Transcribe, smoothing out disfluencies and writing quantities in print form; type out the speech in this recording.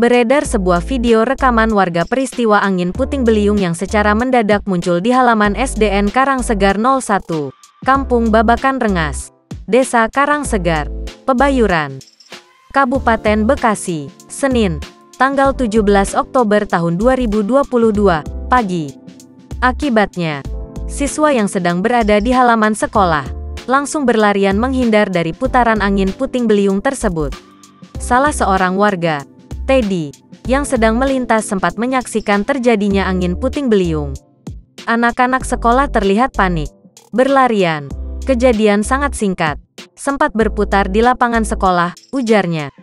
Beredar sebuah video rekaman warga peristiwa angin puting beliung yang secara mendadak muncul di halaman SDN Karangsegar 01, Kampung Babakan Rengas, Desa Karangsegar, Pebayuran, Kabupaten Bekasi, Senin, tanggal 17 Oktober tahun 2022, pagi. Akibatnya, siswa yang sedang berada di halaman sekolah langsung berlarian menghindar dari putaran angin puting beliung tersebut. Salah seorang warga, Teddy, yang sedang melintas sempat menyaksikan terjadinya angin puting beliung. Anak-anak sekolah terlihat panik, berlarian. Kejadian sangat singkat, sempat berputar di lapangan sekolah, ujarnya.